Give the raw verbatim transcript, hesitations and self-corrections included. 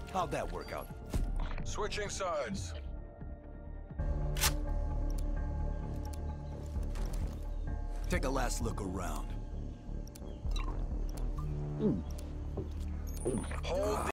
How'd that work out? Switching sides. Take a last look around. Hold